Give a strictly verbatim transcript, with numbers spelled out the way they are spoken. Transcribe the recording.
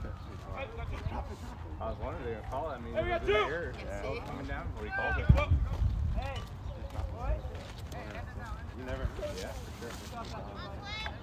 I was wondering if they were going to call that. I mean, it was in the air. Yeah. I was coming down before he called it. Hey! You never know. Yeah, for sure.